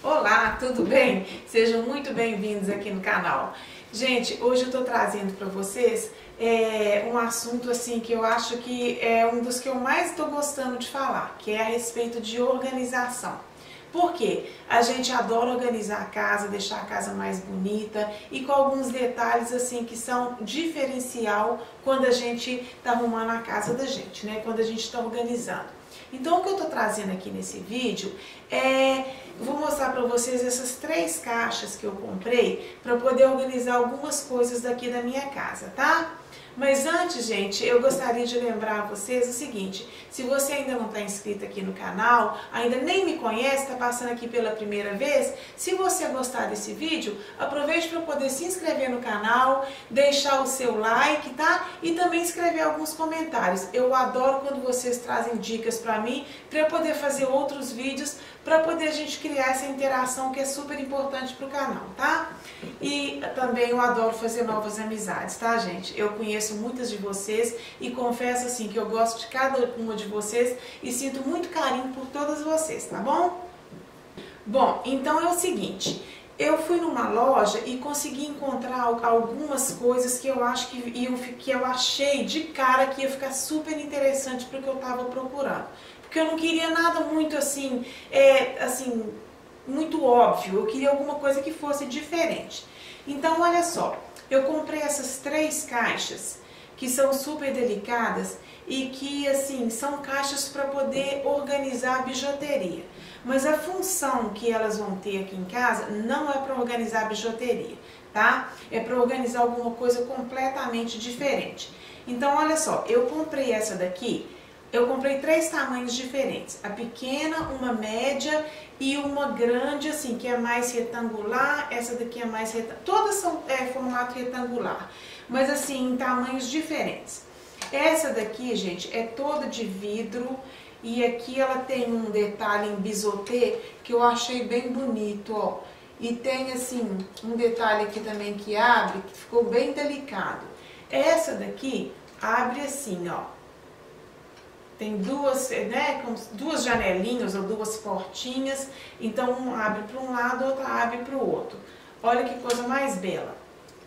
Olá, tudo bem? Sejam muito bem-vindos aqui no canal. Gente, hoje eu estou trazendo para vocês um assunto assim que eu acho que é um dos que eu mais estou gostando de falar, que é a respeito de organização. Por quê? A gente adora organizar a casa, deixar a casa mais bonita e com alguns detalhes assim que são diferencial quando a gente está arrumando a casa da gente, né? Quando a gente está organizando. Então o que eu estou trazendo aqui nesse vídeo vou mostrar para vocês essas 3 caixas que eu comprei para poder organizar algumas coisas daqui da minha casa, tá? Mas antes, gente, eu gostaria de lembrar a vocês o seguinte: se você ainda não está inscrito aqui no canal, ainda nem me conhece, está passando aqui pela primeira vez, se você gostar desse vídeo, aproveite para poder se inscrever no canal, deixar o seu like, tá? E também escrever alguns comentários. Eu adoro quando vocês trazem dicas para mim, para eu poder fazer outros vídeos, para poder a gente criar essa interação que é super importante para o canal, tá? E também eu adoro fazer novas amizades, tá, gente? Eu conheço muitas de vocês e confesso assim que eu gosto de cada uma de vocês e sinto muito carinho por todas vocês, tá bom? Bom, então é o seguinte, eu fui numa loja e consegui encontrar algumas coisas que eu acho que eu achei de cara que ia ficar super interessante para o que eu estava procurando. Porque eu não queria nada muito assim, muito óbvio, eu queria alguma coisa que fosse diferente. Então, olha só, eu comprei essas 3 caixas que são super delicadas e que, assim, são caixas para poder organizar a bijuteria. Mas a função que elas vão ter aqui em casa não é para organizar a bijuteria, tá? É para organizar alguma coisa completamente diferente. Então, olha só, eu comprei essa daqui. Eu comprei 3 tamanhos diferentes, a pequena, uma média e uma grande, assim, que é mais retangular, essa daqui é mais retangular, todas são formato retangular, mas assim, em tamanhos diferentes. Essa daqui, gente, é toda de vidro e aqui ela tem um detalhe em bisotê que eu achei bem bonito, ó. E tem, assim, um detalhe aqui também que abre, que ficou bem delicado. Essa daqui abre assim, ó. Tem duas, né, com 2 janelinhas ou 2 portinhas, então um abre para um lado, outra abre para o outro. Olha que coisa mais bela.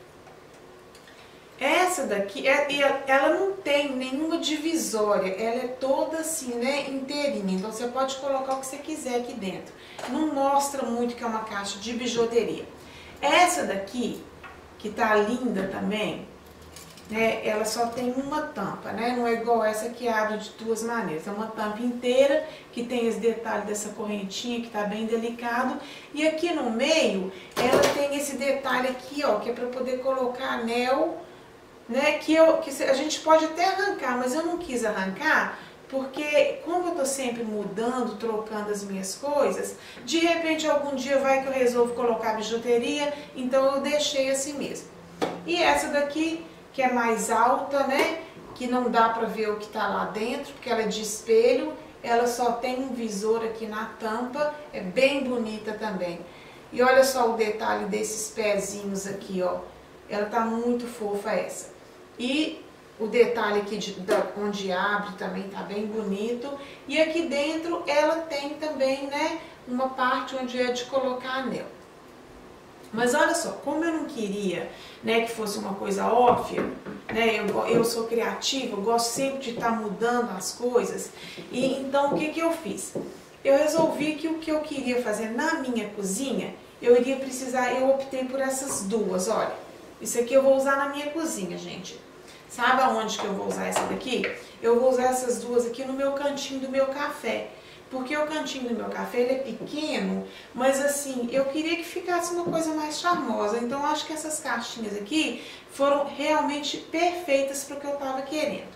Essa daqui, ela não tem nenhuma divisória, ela é toda assim, né, inteirinha, então você pode colocar o que você quiser aqui dentro. Não mostra muito que é uma caixa de bijuteria. Essa daqui, que tá linda também, né, ela só tem uma tampa, né? Não é igual essa que abre de 2 maneiras. É uma tampa inteira que tem esse detalhe dessa correntinha que tá bem delicado. E aqui no meio ela tem esse detalhe aqui, ó, que é para poder colocar anel, né? Que a gente pode até arrancar, mas eu não quis arrancar porque como eu tô sempre mudando, trocando as minhas coisas, de repente algum dia vai que eu resolvo colocar bijuteria, então eu deixei assim mesmo. E essa daqui, que é mais alta, né, que não dá pra ver o que tá lá dentro, porque ela é de espelho, ela só tem um visor aqui na tampa, é bem bonita também. E olha só o detalhe desses pezinhos aqui, ó, ela tá muito fofa essa. E o detalhe aqui onde abre também tá bem bonito, e aqui dentro ela tem também, né, uma parte onde é de colocar anel. Mas olha só, como eu não queria, né, que fosse uma coisa óbvia, né, eu sou criativa, eu gosto sempre de estar mudando as coisas, e então o que que eu fiz? Eu resolvi que o que eu queria fazer na minha cozinha, eu optei por essas 2, olha. Isso aqui eu vou usar na minha cozinha, gente. Sabe aonde que eu vou usar essa daqui? Eu vou usar essas 2 aqui no meu cantinho do meu café. Porque o cantinho do meu café, ele é pequeno, mas assim, eu queria que ficasse uma coisa mais charmosa. Então, acho que essas caixinhas aqui foram realmente perfeitas para o que eu estava querendo.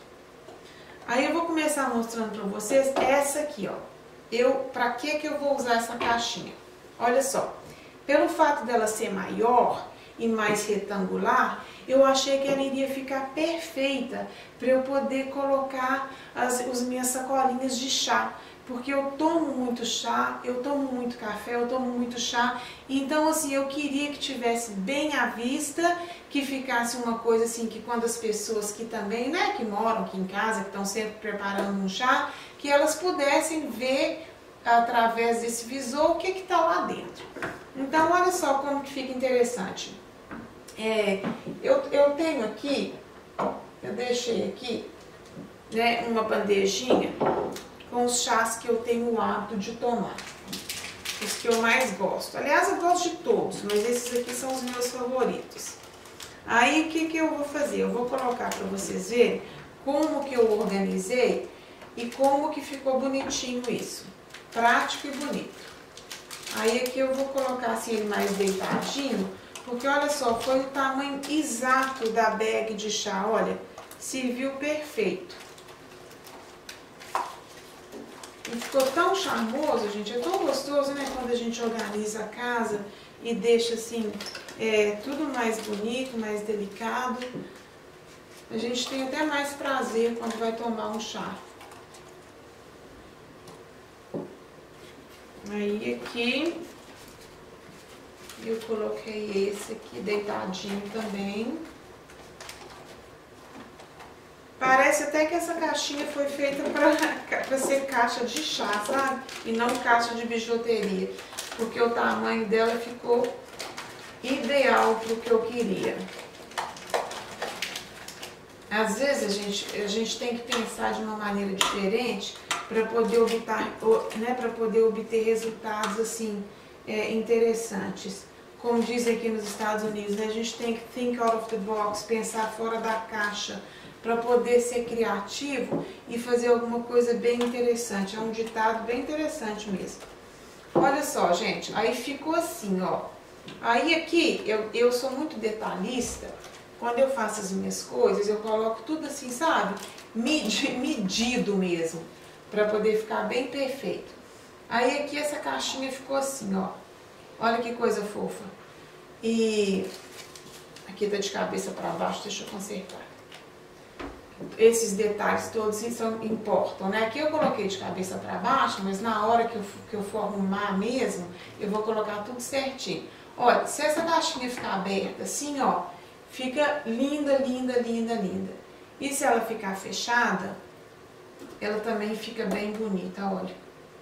Aí eu vou começar mostrando para vocês essa aqui, ó. Para que eu vou usar essa caixinha? Olha só, pelo fato dela ser maior e mais retangular, eu achei que ela iria ficar perfeita para eu poder colocar as minhas sacolinhas de chá. Porque eu tomo muito chá, eu tomo muito café, eu tomo muito chá. Então, assim, eu queria que tivesse bem à vista, que ficasse uma coisa assim, que quando as pessoas que também, né, que moram aqui em casa, que estão sempre preparando um chá, que elas pudessem ver através desse visor o que que tá lá dentro. Então, olha só como que fica interessante. Eu tenho aqui, eu deixei aqui, né, uma bandejinha com os chás que eu tenho o hábito de tomar. Os que eu mais gosto. Aliás, eu gosto de todos, mas esses aqui são os meus favoritos. Aí, o que que eu vou fazer? Eu vou colocar para vocês verem como que eu organizei e como que ficou bonitinho isso. Prático e bonito. Aí, aqui eu vou colocar assim ele mais deitadinho, porque olha só, foi o tamanho exato da bag de chá, olha, serviu perfeito. E ficou tão charmoso, gente, é tão gostoso, né, quando a gente organiza a casa e deixa assim, tudo mais bonito, mais delicado. A gente tem até mais prazer quando vai tomar um chá. Aí aqui, eu coloquei esse aqui deitadinho também. Parece até que essa caixinha foi feita para ser caixa de chá, sabe? E não caixa de bijuteria. Porque o tamanho dela ficou ideal para o que eu queria. Às vezes a gente tem que pensar de uma maneira diferente para poder obter resultados assim interessantes. Como dizem aqui nos Estados Unidos, né? A gente tem que think out of the box, pensar fora da caixa para poder ser criativo e fazer alguma coisa bem interessante. É um ditado bem interessante mesmo. Olha só, gente, aí ficou assim, ó. Aí aqui, eu sou muito detalhista. Quando eu faço as minhas coisas, eu coloco tudo assim, sabe? Medido mesmo, para poder ficar bem perfeito. Aí aqui essa caixinha ficou assim, ó. Olha que coisa fofa. E aqui tá de cabeça para baixo, deixa eu consertar. Esses detalhes todos importam, né? Aqui eu coloquei de cabeça para baixo, mas na hora que eu for arrumar mesmo, eu vou colocar tudo certinho. Olha, se essa caixinha ficar aberta assim, ó, fica linda, linda, linda, linda. E se ela ficar fechada, ela também fica bem bonita, olha.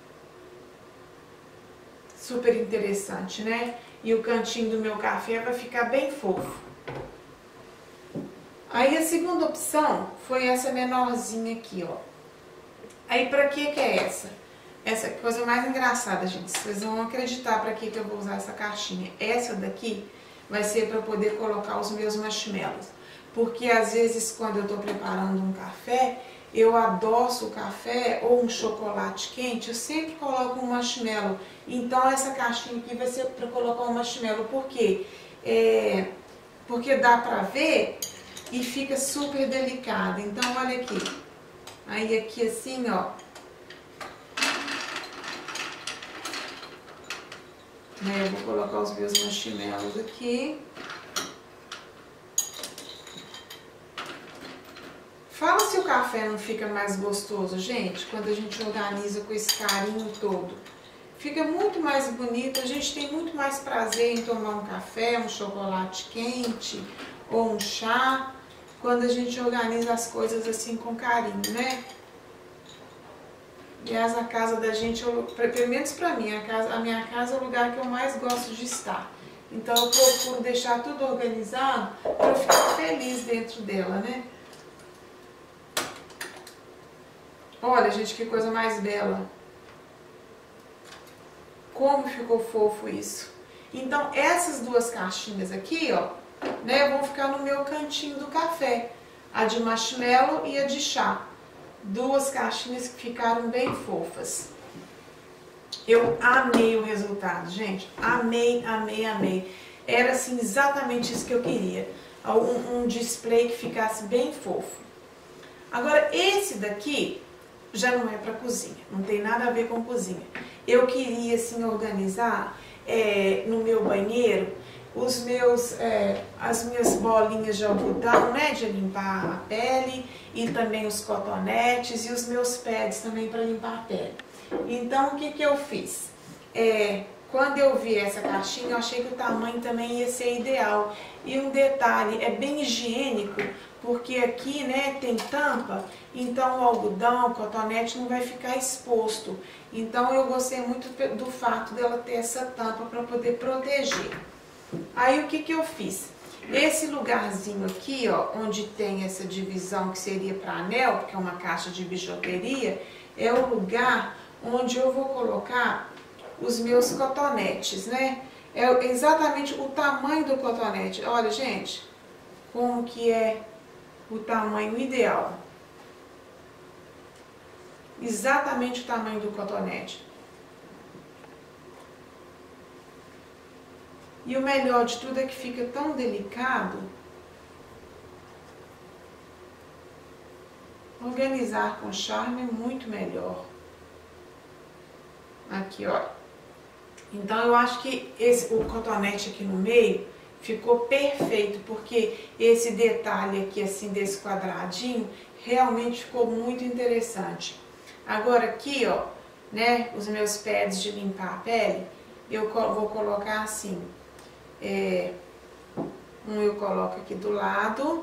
Super interessante, né? E o cantinho do meu café vai ficar bem fofo. Aí a segunda opção foi essa menorzinha aqui, ó. Aí pra que é essa? Essa é a coisa mais engraçada, gente. Vocês vão acreditar pra que eu vou usar essa caixinha. Essa daqui vai ser para poder colocar os meus marshmallows. Porque às vezes quando eu tô preparando um café, eu adoço o café ou um chocolate quente, eu sempre coloco um marshmallow. Então essa caixinha aqui vai ser para colocar um marshmallow. Por quê? Porque dá pra ver e fica super delicada. Então olha aqui. Aí aqui assim, ó. Eu vou colocar os meus marshmallows aqui. Fala se o café não fica mais gostoso, gente, quando a gente organiza com esse carinho todo. Fica muito mais bonito, a gente tem muito mais prazer em tomar um café, um chocolate quente ou um chá, quando a gente organiza as coisas assim com carinho, né? Aliás, a casa da gente, pelo menos pra mim, a minha casa é o lugar que eu mais gosto de estar. Então eu procuro deixar tudo organizado para eu ficar feliz dentro dela, né? Olha, gente, que coisa mais bela. Como ficou fofo isso. Então, essas duas caixinhas aqui, ó, né, vão ficar no meu cantinho do café. A de marshmallow e a de chá. Duas caixinhas que ficaram bem fofas. Eu amei o resultado, gente. Amei, amei, amei. Era assim exatamente isso que eu queria. Um display que ficasse bem fofo. Agora, esse daqui já não é para cozinha. Não tem nada a ver com cozinha. Eu queria assim organizar no meu banheiro as minhas bolinhas de algodão, né, de limpar a pele, e também os cotonetes e os meus pads também para limpar a pele. Então, o que que eu fiz? quando eu vi essa caixinha, eu achei que o tamanho também ia ser ideal. E um detalhe, é bem higiênico, porque aqui, né, tem tampa, então o algodão, o cotonete não vai ficar exposto. Então eu gostei muito do fato dela ter essa tampa para poder proteger. Aí o que que eu fiz? Esse lugarzinho aqui, ó, onde tem essa divisão que seria para anel, porque é uma caixa de bijuteria, é o lugar onde eu vou colocar os meus cotonetes, né? É exatamente o tamanho do cotonete. Olha, gente, como que é o tamanho ideal. Exatamente o tamanho do cotonete. E o melhor de tudo é que fica tão delicado. Organizar com charme é muito melhor. Aqui, ó. Então eu acho que o cotonete aqui no meio ficou perfeito, porque esse detalhe aqui assim desse quadradinho realmente ficou muito interessante. Agora aqui, ó, né, os meus pads de limpar a pele, eu vou colocar assim, um eu coloco aqui do lado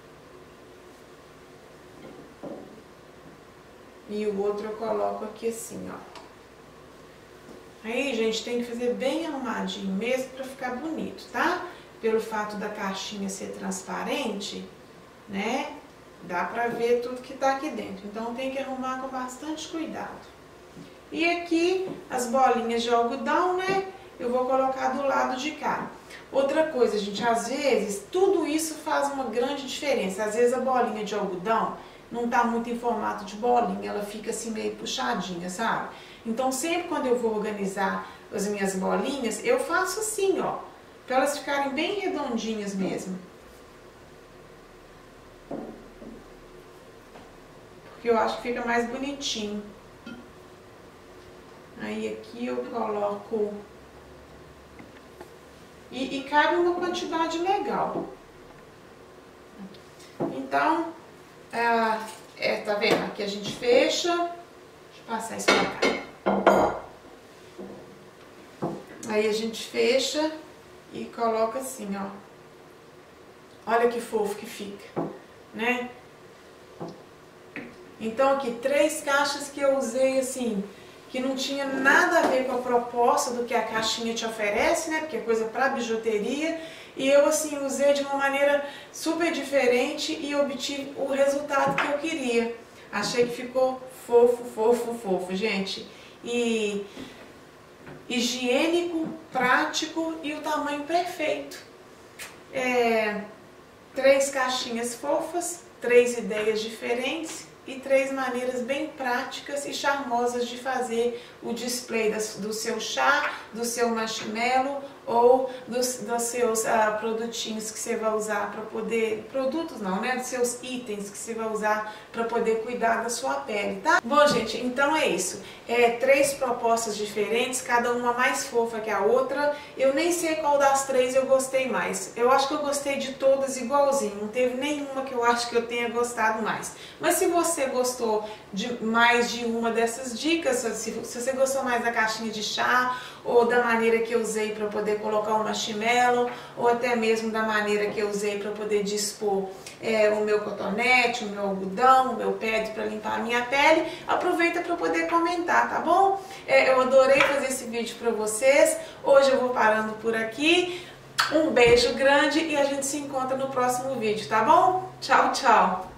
e o outro eu coloco aqui assim, ó. Aí, gente, tem que fazer bem arrumadinho mesmo pra ficar bonito, tá? Pelo fato da caixinha ser transparente, né? Dá pra ver tudo que tá aqui dentro. Então tem que arrumar com bastante cuidado. E aqui, as bolinhas de algodão, né? Eu vou colocar do lado de cá. Outra coisa, gente, às vezes, tudo isso faz uma grande diferença. Às vezes a bolinha de algodão não tá muito em formato de bolinha, ela fica assim meio puxadinha, sabe? Então sempre quando eu vou organizar as minhas bolinhas, eu faço assim, ó, para elas ficarem bem redondinhas mesmo. Porque eu acho que fica mais bonitinho. Aí aqui eu coloco... E cabe uma quantidade legal. Então, tá vendo? Aqui a gente fecha. Deixa eu passar isso pra cá. Aí a gente fecha e coloca assim, ó. Olha que fofo que fica, né? Então aqui, 3 caixas que eu usei assim, que não tinha nada a ver com a proposta do que a caixinha te oferece, né? Porque é coisa pra bijuteria. E eu assim, usei de uma maneira super diferente e obtive o resultado que eu queria. Achei que ficou fofo, fofo, fofo, gente. E higiênico, prático e o tamanho perfeito. 3 caixinhas fofas, 3 ideias diferentes e 3 maneiras bem práticas e charmosas de fazer o display do seu chá, do seu marshmallow ou dos seus produtinhos que você vai usar para poder... Produtos não, né? Dos seus itens que você vai usar para poder cuidar da sua pele, tá? Bom, gente, então é isso. 3 propostas diferentes, cada uma mais fofa que a outra. Eu nem sei qual das 3 eu gostei mais. Eu acho que eu gostei de todas igualzinho. Não teve nenhuma que eu acho que eu tenha gostado mais. Mas se você gostou de mais de uma dessas dicas, se você gostou mais da caixinha de chá, ou da maneira que eu usei para poder colocar o marshmallow, ou até mesmo da maneira que eu usei para poder dispor o meu cotonete, o meu algodão, o meu pad para limpar a minha pele, aproveita para poder comentar, tá bom? Eu adorei fazer esse vídeo para vocês. Hoje eu vou parando por aqui. Um beijo grande e a gente se encontra no próximo vídeo, tá bom? Tchau, tchau!